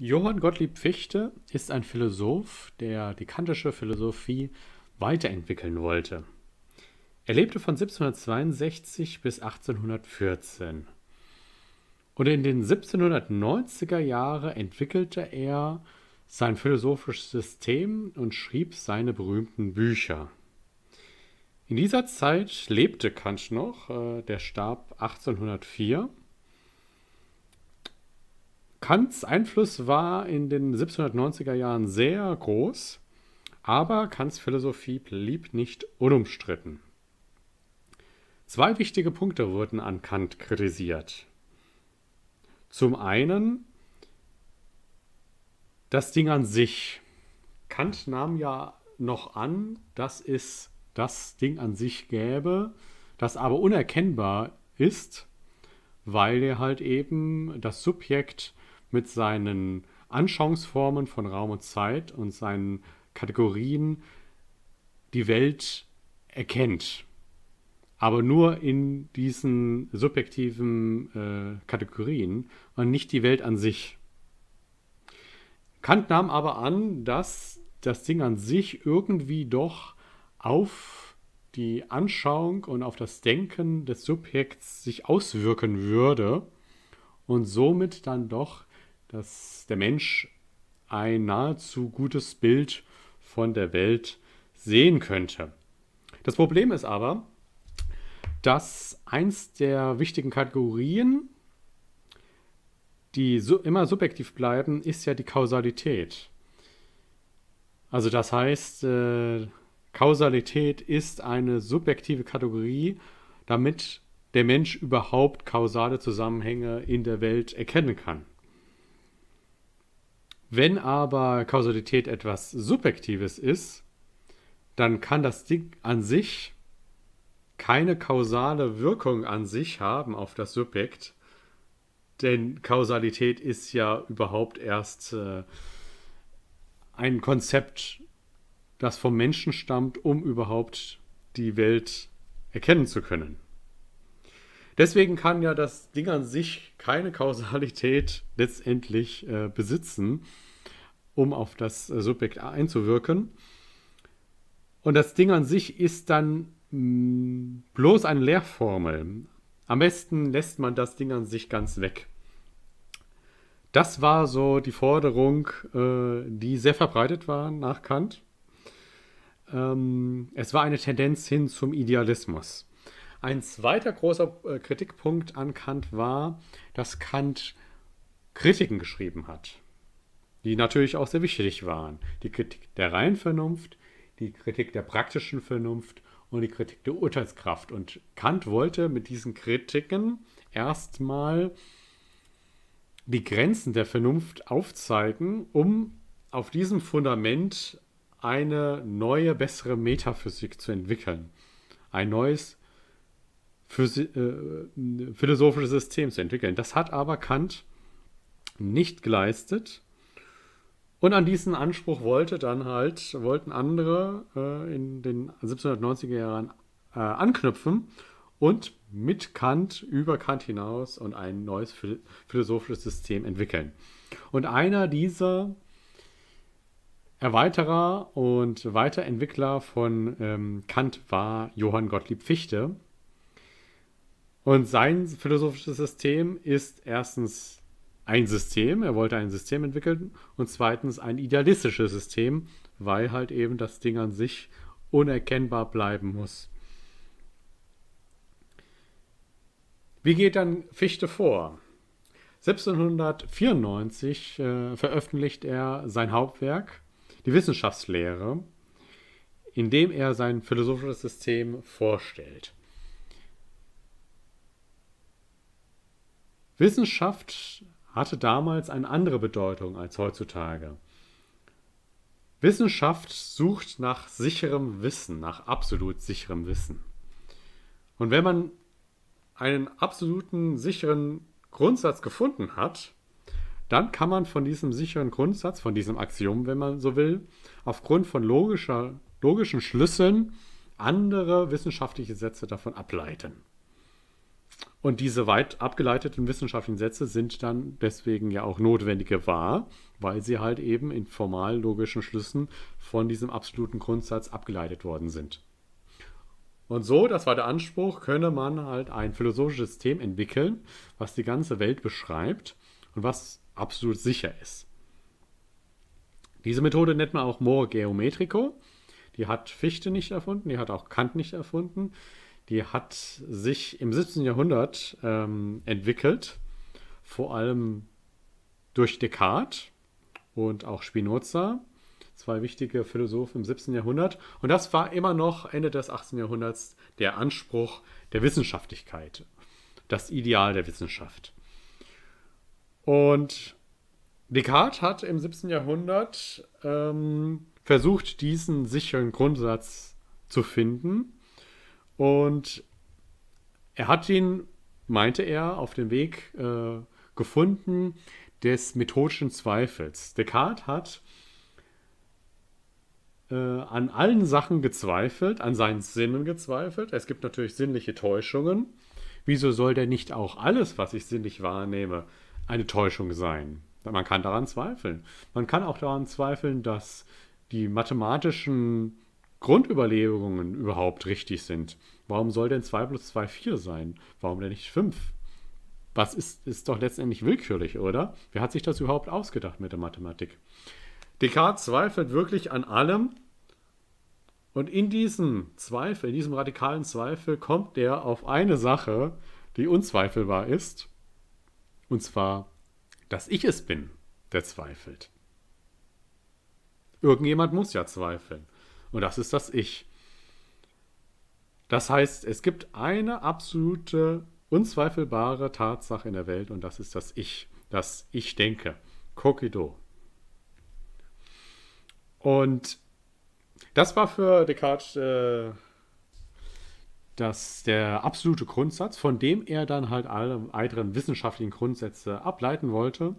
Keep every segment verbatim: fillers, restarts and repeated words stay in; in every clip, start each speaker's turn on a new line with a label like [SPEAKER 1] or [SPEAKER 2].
[SPEAKER 1] Johann Gottlieb Fichte ist ein Philosoph, der die kantische Philosophie weiterentwickeln wollte. Er lebte von siebzehnhundertzweiundsechzig bis achtzehnhundertvierzehn. Und in den siebzehnhundertneunziger Jahren entwickelte er sein philosophisches System und schrieb seine berühmten Bücher. In dieser Zeit lebte Kant noch, äh, der starb achtzehnhundertvier. Kants Einfluss war in den siebzehnhundertneunziger Jahren sehr groß, aber Kants Philosophie blieb nicht unumstritten. Zwei wichtige Punkte wurden an Kant kritisiert. Zum einen das Ding an sich. Kant nahm ja noch an, dass es das Ding an sich gäbe, das aber unerkennbar ist, weil er halt eben das Subjekt mit seinen Anschauungsformen von Raum und Zeit und seinen Kategorien die Welt erkennt. Aber nur in diesen subjektiven äh, Kategorien und nicht die Welt an sich. Kant nahm aber an, dass das Ding an sich irgendwie doch auf die Anschauung und auf das Denken des Subjekts sich auswirken würde und somit dann doch, dass der Mensch ein nahezu gutes Bild von der Welt sehen könnte. Das Problem ist aber, dass eins der wichtigen Kategorien, die so immer subjektiv bleiben, ist ja die Kausalität. Also das heißt, äh, Kausalität ist eine subjektive Kategorie, damit der Mensch überhaupt kausale Zusammenhänge in der Welt erkennen kann. Wenn aber Kausalität etwas Subjektives ist, dann kann das Ding an sich keine kausale Wirkung an sich haben auf das Subjekt, denn Kausalität ist ja überhaupt erst äh, ein Konzept, das vom Menschen stammt, um überhaupt die Welt erkennen zu können. Deswegen kann ja das Ding an sich keine Kausalität letztendlich äh, besitzen, um auf das äh, Subjekt einzuwirken. Und das Ding an sich ist dann mh, bloß eine Leerformel. Am besten lässt man das Ding an sich ganz weg. Das war so die Forderung, äh, die sehr verbreitet war nach Kant. Ähm, es war eine Tendenz hin zum Idealismus. Ein zweiter großer äh, Kritikpunkt an Kant war, dass Kant Kritiken geschrieben hat, die natürlich auch sehr wichtig waren. Die Kritik der reinen Vernunft, die Kritik der praktischen Vernunft und die Kritik der Urteilskraft. Und Kant wollte mit diesen Kritiken erstmal die Grenzen der Vernunft aufzeigen, um auf diesem Fundament eine neue, bessere Metaphysik zu entwickeln. Ein neues Physi äh, philosophisches System zu entwickeln. Das hat aber Kant nicht geleistet. Und an diesen Anspruch wollte dann halt, wollten andere äh, in den siebzehnhundertneunziger Jahren äh, anknüpfen und mit Kant über Kant hinaus und ein neues philosophisches System entwickeln. Und einer dieser Erweiterer und Weiterentwickler von ähm, Kant war Johann Gottlieb Fichte. Und sein philosophisches System ist erstens ein System, er wollte ein System entwickeln, und zweitens ein idealistisches System, weil halt eben das Ding an sich unerkennbar bleiben muss. Wie geht dann Fichte vor? siebzehnhundertvierundneunzig äh, veröffentlicht er sein Hauptwerk, die Wissenschaftslehre, in dem er sein philosophisches System vorstellt. Wissenschaft hatte damals eine andere Bedeutung als heutzutage. Wissenschaft sucht nach sicherem Wissen, nach absolut sicherem Wissen. Und wenn man einen absoluten sicheren Grundsatz gefunden hat, dann kann man von diesem sicheren Grundsatz, von diesem Axiom, wenn man so will, aufgrund von logischer, logischen Schlüsseln andere wissenschaftliche Sätze davon ableiten. Und diese weit abgeleiteten wissenschaftlichen Sätze sind dann deswegen ja auch notwendige wahr, weil sie halt eben in formal logischen Schlüssen von diesem absoluten Grundsatz abgeleitet worden sind. Und so, das war der Anspruch, könne man halt ein philosophisches System entwickeln, was die ganze Welt beschreibt und was absolut sicher ist. Diese Methode nennt man auch Mor Geometrico. Die hat Fichte nicht erfunden, die hat auch Kant nicht erfunden. Die hat sich im siebzehnten. Jahrhundert ähm, entwickelt, vor allem durch Descartes und auch Spinoza, zwei wichtige Philosophen im siebzehnten. Jahrhundert. Und das war immer noch Ende des achtzehnten. Jahrhunderts der Anspruch der Wissenschaftlichkeit, das Ideal der Wissenschaft. Und Descartes hat im siebzehnten. Jahrhundert ähm, versucht, diesen sicheren Grundsatz zu finden. Und er hat ihn, meinte er, auf dem Weg äh, gefunden des methodischen Zweifels. Descartes hat äh, an allen Sachen gezweifelt, an seinen Sinnen gezweifelt. Es gibt natürlich sinnliche Täuschungen. Wieso soll denn nicht auch alles, was ich sinnlich wahrnehme, eine Täuschung sein? Man kann daran zweifeln. Man kann auch daran zweifeln, dass die mathematischen Grundüberlegungen überhaupt richtig sind. Warum soll denn zwei plus zwei vier sein? Warum denn nicht fünf? Was ist, ist doch letztendlich willkürlich, oder? Wer hat sich das überhaupt ausgedacht mit der Mathematik? Descartes zweifelt wirklich an allem und in diesem Zweifel, in diesem radikalen Zweifel kommt er auf eine Sache, die unzweifelbar ist, und zwar, dass ich es bin, der zweifelt. Irgendjemand muss ja zweifeln. Und das ist das Ich. Das heißt, es gibt eine absolute, unzweifelbare Tatsache in der Welt und das ist das Ich. Das Ich denke. Kokido. Und das war für Descartes äh, das, der absolute Grundsatz, von dem er dann halt alle weiteren wissenschaftlichen Grundsätze ableiten wollte.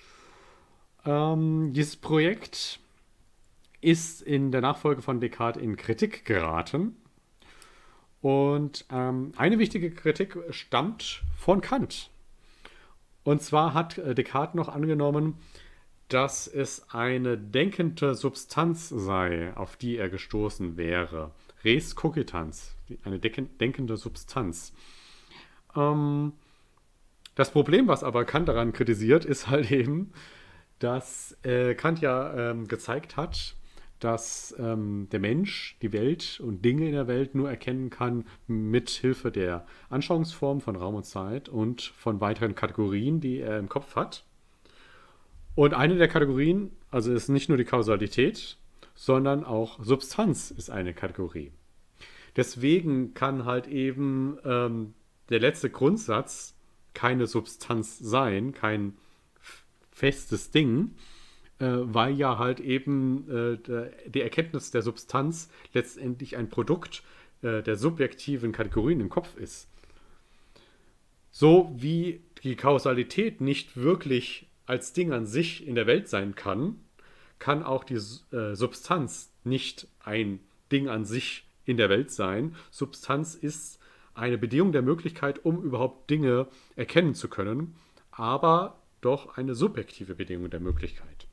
[SPEAKER 1] Ähm, dieses Projekt ist in der Nachfolge von Descartes in Kritik geraten. Und ähm, eine wichtige Kritik stammt von Kant. Und zwar hat Descartes noch angenommen, dass es eine denkende Substanz sei, auf die er gestoßen wäre. Res cogitans, eine denkende Substanz. Ähm, das Problem, was aber Kant daran kritisiert, ist halt eben, dass äh, Kant ja ähm, gezeigt hat, dass ähm, der Mensch die Welt und Dinge in der Welt nur erkennen kann mit Hilfe der Anschauungsform von Raum und Zeit und von weiteren Kategorien, die er im Kopf hat. Und eine der Kategorien, also ist nicht nur die Kausalität, sondern auch Substanz ist eine Kategorie. Deswegen kann halt eben ähm, der letzte Grundsatz keine Substanz sein, kein festes Ding, weil ja halt eben äh, die Erkenntnis der Substanz letztendlich ein Produkt äh, der subjektiven Kategorien im Kopf ist. So wie die Kausalität nicht wirklich als Ding an sich in der Welt sein kann, kann auch die äh, Substanz nicht ein Ding an sich in der Welt sein. Substanz ist eine Bedingung der Möglichkeit, um überhaupt Dinge erkennen zu können, aber doch eine subjektive Bedingung der Möglichkeit.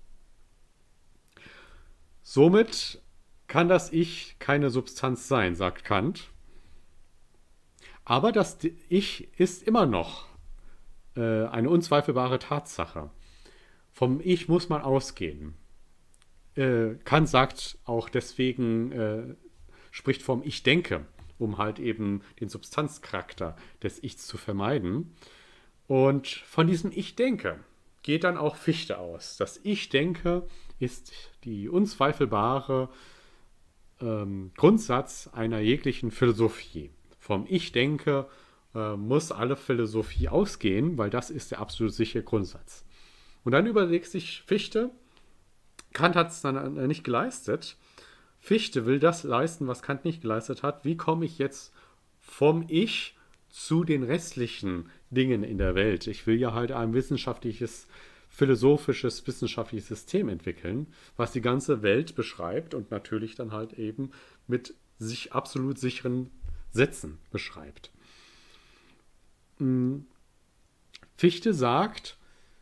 [SPEAKER 1] Somit kann das Ich keine Substanz sein, sagt Kant. Aber das Ich ist immer noch äh, eine unzweifelbare Tatsache. Vom Ich muss man ausgehen. Äh, Kant sagt auch deswegen, äh, spricht vom Ich denke, um halt eben den Substanzcharakter des Ichs zu vermeiden. Und von diesem Ich denke geht dann auch Fichte aus. Das Ich denke ist die unzweifelbare ähm, Grundsatz einer jeglichen Philosophie. Vom Ich denke äh, muss alle Philosophie ausgehen, weil das ist der absolut sichere Grundsatz. Und dann überlegt sich Fichte, Kant hat es dann nicht geleistet. Fichte will das leisten, was Kant nicht geleistet hat. Wie komme ich jetzt vom Ich zu den restlichen Dingen in der Welt? Ich will ja halt ein wissenschaftliches, philosophisches, wissenschaftliches System entwickeln, was die ganze Welt beschreibt und natürlich dann halt eben mit sich absolut sicheren Sätzen beschreibt. mh, Fichte sagt,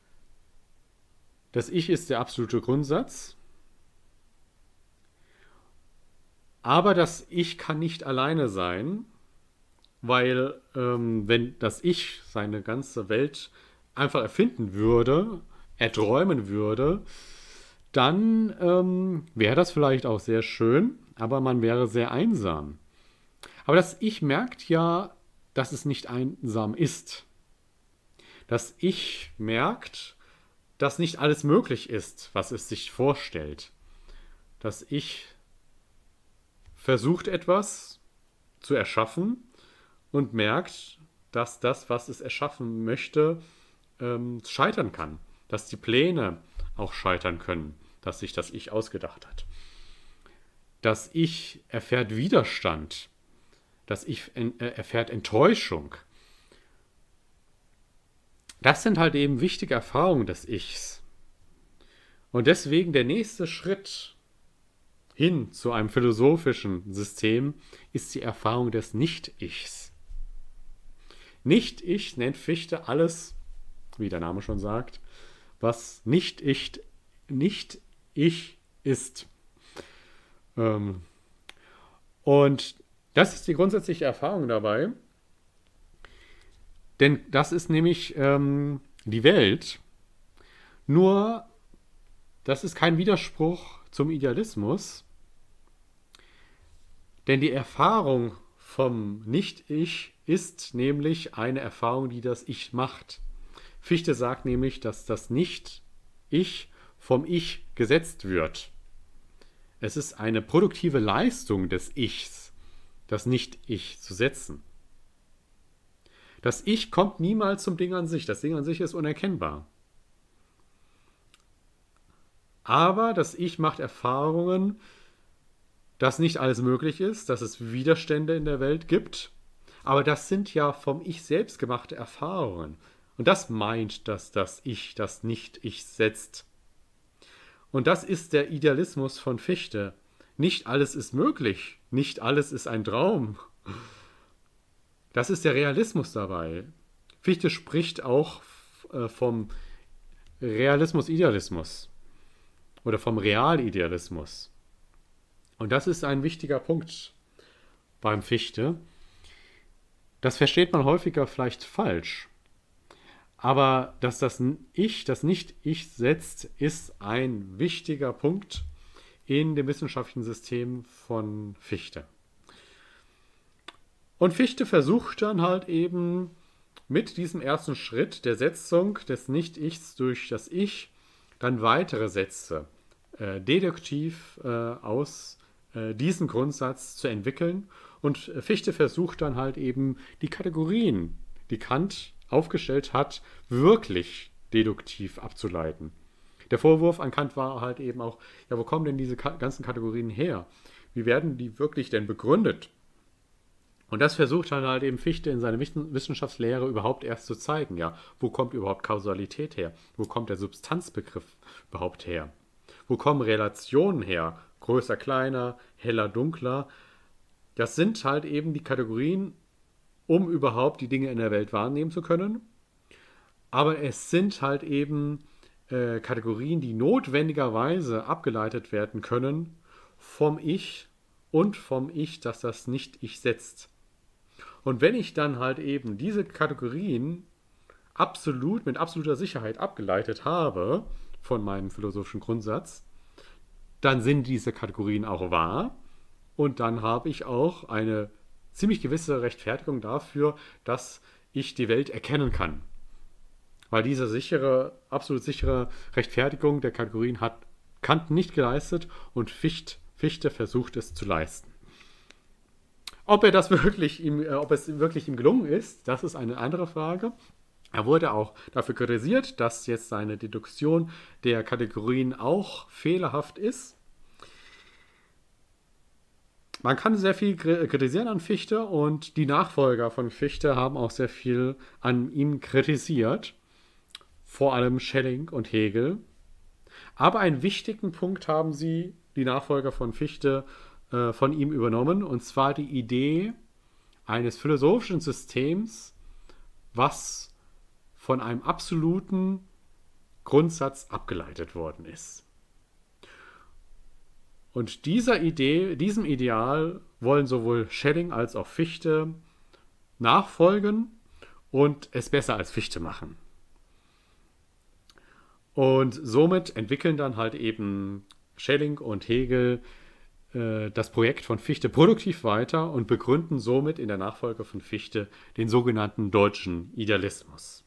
[SPEAKER 1] das Ich ist der absolute Grundsatz, aber das Ich kann nicht alleine sein, weil ähm, wenn das Ich seine ganze Welt einfach erfinden würde, erträumen würde, dann ähm, wäre das vielleicht auch sehr schön, aber man wäre sehr einsam. Aber das Ich merkt ja, dass es nicht einsam ist. Das Ich merkt, dass nicht alles möglich ist, was es sich vorstellt. Das Ich versucht etwas zu erschaffen und merkt, dass das, was es erschaffen möchte, ähm, scheitern kann. Dass die Pläne auch scheitern können, dass sich das Ich ausgedacht hat. Das Ich erfährt Widerstand. Das Ich erfährt Enttäuschung. Das sind halt eben wichtige Erfahrungen des Ichs. Und deswegen der nächste Schritt hin zu einem philosophischen System ist die Erfahrung des Nicht-Ichs. Nicht-Ich nennt Fichte alles, wie der Name schon sagt, was nicht-Ich nicht ich ist. Ähm, und das ist die grundsätzliche Erfahrung dabei. Denn das ist nämlich ähm, die Welt. Nur, das ist kein Widerspruch zum Idealismus. Denn die Erfahrung vom Nicht-Ich ist nämlich eine Erfahrung, die das Ich macht. Fichte sagt nämlich, dass das Nicht-Ich vom Ich gesetzt wird. Es ist eine produktive Leistung des Ichs, das Nicht-Ich zu setzen. Das Ich kommt niemals zum Ding an sich. Das Ding an sich ist unerkennbar. Aber das Ich macht Erfahrungen, dass nicht alles möglich ist, dass es Widerstände in der Welt gibt. Aber das sind ja vom Ich selbst gemachte Erfahrungen. Und das meint, dass das Ich das Nicht-Ich setzt. Und das ist der Idealismus von Fichte. Nicht alles ist möglich. Nicht alles ist ein Traum. Das ist der Realismus dabei. Fichte spricht auch äh, vom Realismus-Idealismus oder vom Realidealismus. Und das ist ein wichtiger Punkt beim Fichte. Das versteht man häufiger vielleicht falsch. Aber dass das Ich, das Nicht-Ich setzt, ist ein wichtiger Punkt in dem wissenschaftlichen System von Fichte. Und Fichte versucht dann halt eben mit diesem ersten Schritt der Setzung des Nicht-Ichs durch das Ich dann weitere Sätze äh, deduktiv äh, aus äh, diesem Grundsatz zu entwickeln. Und Fichte versucht dann halt eben die Kategorien, die Kant aufgestellt hat, wirklich deduktiv abzuleiten. Der Vorwurf an Kant war halt eben auch, ja, wo kommen denn diese ka- ganzen Kategorien her? Wie werden die wirklich denn begründet? Und das versucht dann halt eben Fichte in seiner Wissenschaftslehre überhaupt erst zu zeigen. Ja, wo kommt überhaupt Kausalität her? Wo kommt der Substanzbegriff überhaupt her? Wo kommen Relationen her? Größer, kleiner, heller, dunkler. Das sind halt eben die Kategorien, um überhaupt die Dinge in der Welt wahrnehmen zu können. Aber es sind halt eben äh, Kategorien, die notwendigerweise abgeleitet werden können vom Ich und vom Ich, das das Nicht-Ich setzt. Und wenn ich dann halt eben diese Kategorien absolut, mit absoluter Sicherheit abgeleitet habe von meinem philosophischen Grundsatz, dann sind diese Kategorien auch wahr und dann habe ich auch eine ziemlich gewisse Rechtfertigung dafür, dass ich die Welt erkennen kann. Weil diese sichere, absolut sichere Rechtfertigung der Kategorien hat Kant nicht geleistet und Fichte, Fichte versucht es zu leisten. Ob er das wirklich ihm, äh, ob es wirklich ihm gelungen ist, das ist eine andere Frage. Er wurde auch dafür kritisiert, dass jetzt seine Deduktion der Kategorien auch fehlerhaft ist. Man kann sehr viel kritisieren an Fichte und die Nachfolger von Fichte haben auch sehr viel an ihm kritisiert. Vor allem Schelling und Hegel. Aber einen wichtigen Punkt haben sie, die Nachfolger von Fichte, äh, von ihm übernommen, und zwar die Idee eines philosophischen Systems, was von einem absoluten Grundsatz abgeleitet worden ist. Und dieser Idee, diesem Ideal wollen sowohl Schelling als auch Fichte nachfolgen und es besser als Fichte machen. Und somit entwickeln dann halt eben Schelling und Hegel äh, das Projekt von Fichte produktiv weiter und begründen somit in der Nachfolge von Fichte den sogenannten deutschen Idealismus.